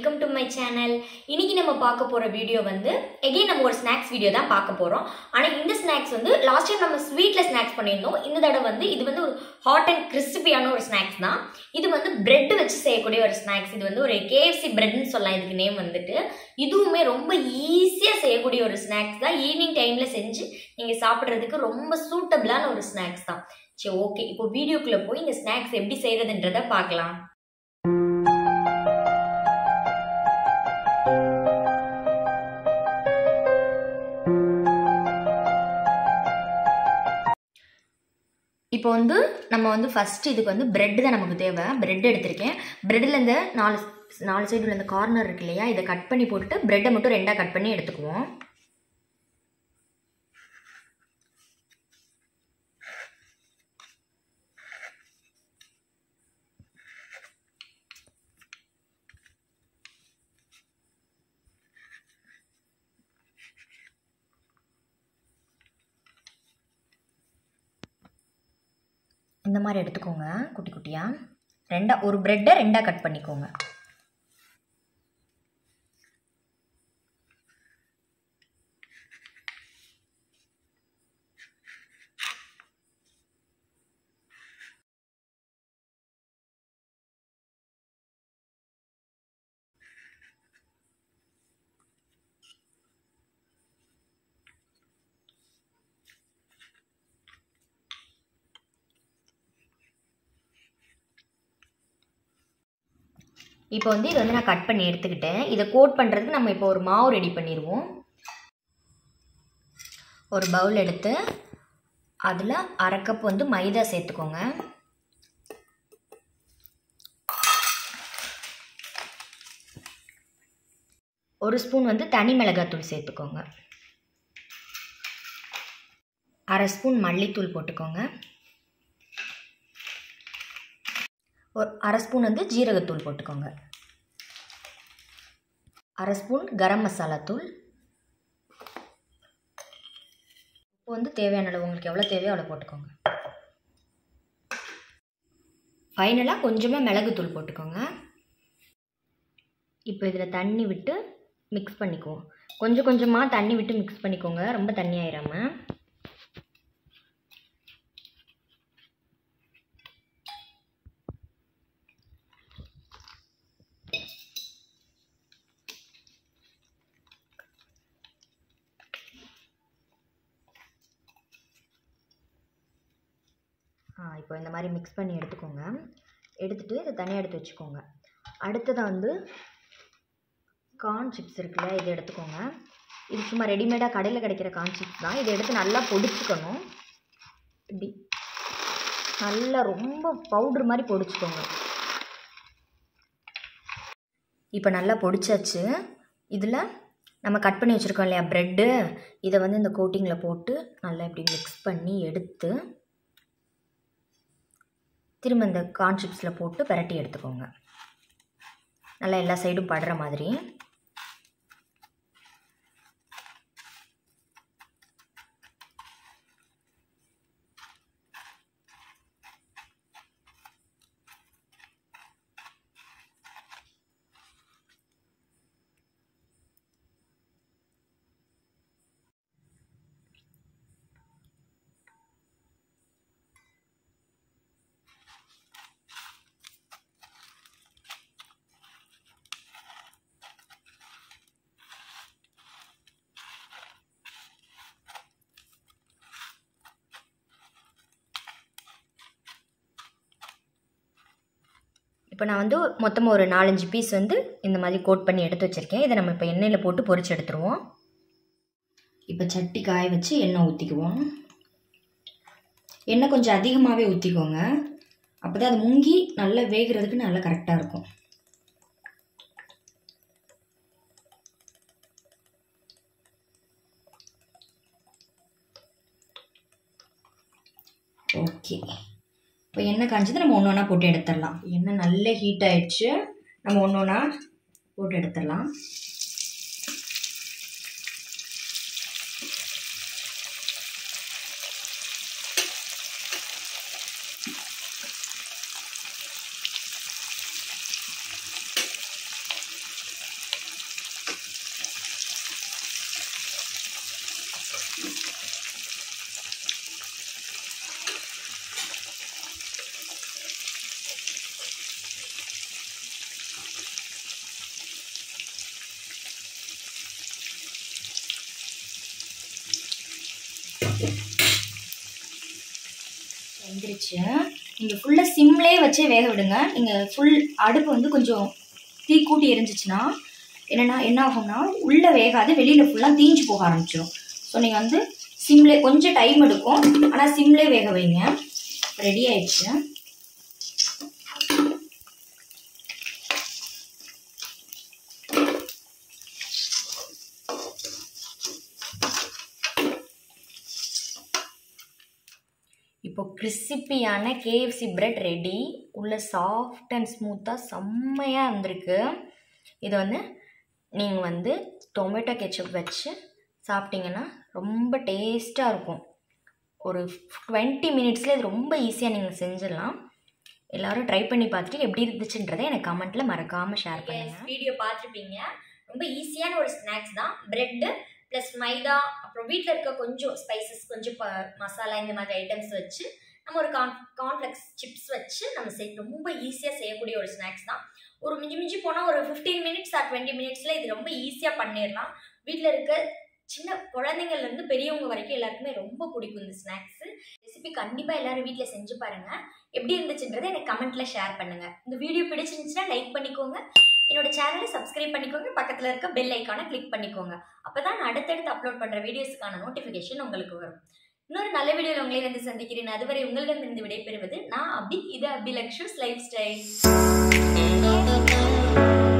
welcome to my channel. இன்னைக்கு நம்ம பார்க்க போற வீடியோ வந்து again நம்ம ஒரு ஸ்நாக்ஸ் வீடியோ தான் பார்க்க போறோம். ஆனா இந்த ஸ்நாக்ஸ் வந்து லாஸ்ட் டைம் நம்ம ஸ்வீட்ல ஸ்நாக்ஸ் பண்ணியிருந்தோம். இந்த தடவை வந்து இது வந்து ஒரு ஹாட் அண்ட் கிறிஸ்பியான ஒரு ஸ்நாக்ஸ் தான். இது வந்து பிரெட் வச்சு செய்யக்கூடிய ஒரு ஸ்நாக்ஸ். இது வந்து ஒரு KFC பிரெட்னு சொல்லலாம் இதுக்கு நேம் வந்துட்டு. இதுவுமே ரொம்ப ஈஸியா செய்யக்கூடிய ஒரு ஸ்நாக்ஸ் தான். ஈவினிங் டைம்ல செஞ்சு நீங்க சாப்பிடுறதுக்கு ரொம்ப சூட்டபிளான ஒரு ஸ்நாக்ஸ் தான். சரி ஓகே, இப்போ வீடியோக்குள்ள போய் இந்த ஸ்நாக்ஸ் எப்படி செய்யறதுன்றத பார்க்கலாம். இப்போ வந்து நம்ம வந்து ஃபர்ஸ்ட் இதுக்கு வந்து பிரெட் தான் நமக்கு தேவை. பிரெட் எடுத்திருக்கேன். பிரெட்ல இந்த நாலு சைடு உள்ள இந்த கார்னர் இருக்கு இல்லையா, இதை கட் பண்ணி போட்டுட்டு பிரெட்டை மட்டும் ரெண்டா கட் பண்ணி எடுத்துக்குவோம். இந்த மாதிரி எடுத்துக்கோங்க குட்டி குட்டியாக. ஒரு பிரெட்டை ரெண்டாக கட் பண்ணிக்கோங்க. இப்போ வந்து இதை வந்து நான் கட் பண்ணி எடுத்துக்கிட்டேன். இதை கோட் பண்ணுறதுக்கு நம்ம இப்போ ஒரு மாவு ரெடி பண்ணிடுவோம். ஒரு பவுல் எடுத்து அதில் அரை கப் வந்து மைதா சேர்த்துக்கோங்க. ஒரு ஸ்பூன் வந்து தனி மிளகாத்தூள் சேர்த்துக்கோங்க. அரை ஸ்பூன் மல்லித்தூள் போட்டுக்கோங்க. ஒரு அரை ஸ்பூன் வந்து ஜீரகத்தூள் போட்டுக்கோங்க. அரை ஸ்பூன் கரம் மசாலா தூள். உப்பு வந்து தேவையான அளவு, உங்களுக்கு எவ்வளோ தேவையோ அவ்வளோ போட்டுக்கோங்க. ஃபைனலாக கொஞ்சமாக மிளகுத்தூள் போட்டுக்கோங்க. இப்போ இதில் தண்ணி விட்டு மிக்ஸ் பண்ணிக்குவோம். கொஞ்சம் கொஞ்சமாக தண்ணி விட்டு மிக்ஸ் பண்ணிக்கோங்க, ரொம்ப தண்ணி ஆயிடாமல். இப்போ இந்த மாதிரி மிக்ஸ் பண்ணி எடுத்துக்கோங்க. எடுத்துகிட்டு இதை தனியாக எடுத்து வச்சுக்கோங்க. அடுத்ததாக வந்து கார்ன் சிப்ஸ் இருக்குல்ல, இதை எடுத்துக்கோங்க. இது சும்மா ரெடிமேடாக கடையில் கிடைக்கிற கார்ன் சிப்ஸ் தான். இதை எடுத்து நல்லா பொடிச்சுக்கணும். இப்படி நல்லா ரொம்ப பவுட்ரு மாதிரி பொடிச்சுக்கோங்க. இப்போ நல்லா பொடிச்சாச்சு. இதில் நம்ம கட் பண்ணி வச்சுருக்கோம் இல்லையா ப்ரெட்டு, இதை வந்து இந்த கோட்டிங்கில் போட்டு நல்லா இப்படி மிக்ஸ் பண்ணி எடுத்து திரும்ப இந்த கார்ன் சிப்ஸில் போட்டு பிரட்டி எடுத்துக்கோங்க. நல்லா எல்லா சைடும் படுற மாதிரி. இப்போ நான் வந்து மொத்தமாக ஒரு 4-5 பீஸ் வந்து இந்த மாதிரி கோட் பண்ணி எடுத்து வச்சுருக்கேன். இதை நம்ம இப்போ எண்ணெயில் போட்டு பொரிச்சு எடுத்துருவோம். இப்போ சட்டி காய வச்சு எண்ணெய் ஊற்றிக்குவோம். எண்ணெய் கொஞ்சம் அதிகமாகவே ஊற்றிக்கோங்க. அப்போ தான் அது முங்கி நல்லா வேகிறதுக்கு நல்லா கரெக்டாக இருக்கும். ஓகே, இப்போ எண்ணெய் காய்ஞ்சது, நம்ம ஒன்று ஒன்றா போட்டு எடுத்துடலாம். எண்ணெய் நல்ல ஹீட் ஆயிடுச்சு. நம்ம ஒன்று ஒன்றா போட்டு எடுத்துடலாம். வெந்துருச்சு. நீங்கள் ஃபுல்லாக சிம்லேயே வச்சே வேக விடுங்க. நீங்கள் ஃபுல் அடுப்பு வந்து கொஞ்சம் தீ கூட்டி எரிஞ்சிச்சுன்னா என்ன ஆகும்னா உள்ளே வேகாது, வெளியில் ஃபுல்லாக தீஞ்சு போக ஆரம்பிச்சிடும். ஸோ நீங்கள் வந்து சிம்லே கொஞ்சம் டைம் எடுக்கும், ஆனால் சிம்லே வேக வைங்க. ரெடி ஆயிடுச்சு. இப்போ கிறிஸ்பியான KFC பிரெட் ரெடி. உள்ள சாஃப்ட் அண்ட் ஸ்மூத்தாக செம்மையாக இருந்திருக்கு. இதை வந்து நீங்கள் வந்து டொமேட்டோ கெச்சப் வச்சு சாப்பிட்டீங்கன்னா ரொம்ப டேஸ்ட்டாக இருக்கும். ஒரு 20 மினிட்ஸில் இது ரொம்ப ஈஸியாக நீங்கள் செஞ்சிடலாம். எல்லோரும் ட்ரை பண்ணி பார்த்துட்டு எப்படி இருந்துச்சுன்றதை எனக்கு கமெண்ட்டில் மறக்காமல் ஷேர் பண்ணுங்கள். வீடியோ பார்த்துருப்பீங்க. ரொம்ப ஈஸியான ஒரு ஸ்நாக்ஸ் தான். ப்ரெட்டு ப்ளஸ் மைதா, அப்புறம் வீட்டில் இருக்க கொஞ்சம் ஸ்பைசஸ், கொஞ்சம் மசாலா, இந்த மாதிரி ஐட்டம்ஸ் வச்சு நம்ம ஒரு கார்ன்ஃப்ளெக்ஸ் சிப்ஸ் வச்சு நம்ம ரொம்ப ஈஸியாக செய்யக்கூடிய ஒரு ஸ்நாக்ஸ் தான். ஒரு மிஞ்சி போனால் ஒரு 15 மினிட்ஸ் ஆர் 20 மினிட்ஸில் இது ரொம்ப ஈஸியாக பண்ணிடலாம். வீட்டில் இருக்க சின்ன குழந்தைங்கள்லேருந்து பெரியவங்க வரைக்கும் எல்லாருக்குமே ரொம்ப பிடிக்கும் இந்த ஸ்நாக்ஸு. ரெசிபி கண்டிப்பாக எல்லோரும் வீட்டில் செஞ்சு பாருங்கள். எப்படி இருந்துச்சுன்றதை எனக்கு கமெண்ட்டில் ஷேர் பண்ணுங்கள். இந்த வீடியோ பிடிச்சிருந்துச்சுன்னா லைக் பண்ணிக்கோங்க. என்னோட சேனலை சப்ஸ்கிரைப் பண்ணிக்கோங்க. பக்கத்தில் இருக்க பெல் ஐக்கானை கிளிக் பண்ணிக்கோங்க. அப்போ தான் நான் அடுத்தடுத்து அப்லோட் பண்ணுற வீடியோஸுக்கான நோட்டிஃபிகேஷன் உங்களுக்கு வரும். இன்னொரு நல்ல வீடியோவில் உங்களே வந்து சந்திக்கிறேன். அதுவரை உங்களிடமிருந்து விடைபெறுவது நான் அபி. இது அபிலக்ஷூஸ் லைஃப் ஸ்டைல்.